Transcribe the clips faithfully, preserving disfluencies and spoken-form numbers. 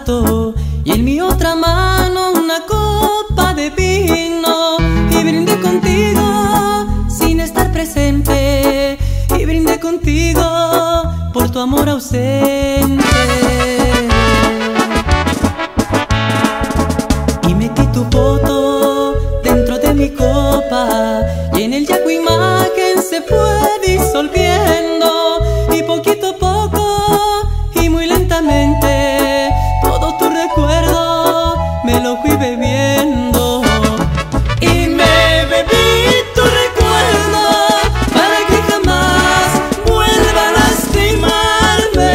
retrato y en mi otra mano una copa de vino, y brindé contigo sin estar presente, y brindé contigo por tu amor ausente. Y metí tu foto dentro de mi copa, y en el yaco imagen se fue disolviendo, y poquito a poco y muy lentamente todo tu recuerdo me lo fui bebiendo. Y me bebí tu recuerdo para que jamás vuelva a lastimarme.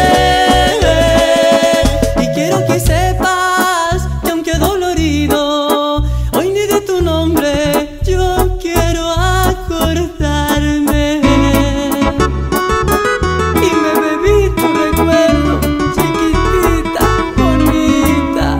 Y quiero que sepas que aunque dolorido hoy ni de tu nombre yo quiero acordarme. Y me bebí tu recuerdo, chiquitita, bonita.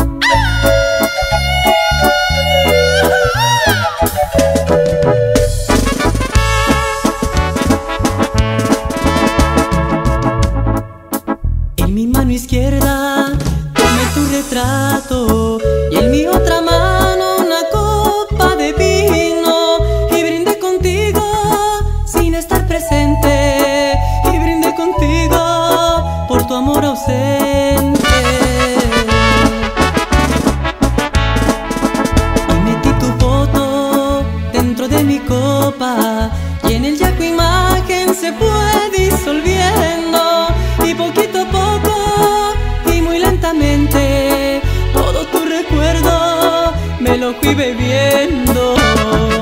En mi mano izquierda tomé tu retrato, y en mi otra mano una copa de vino, y brindé contigo sin estar presente, y brindé contigo por tu amor ausente. Y metí tu foto dentro de mi copa, y en el yaco imagen se fue disolviendo, y poquito a poco y muy lentamente todo tu recuerdo me lo fui bebiendo.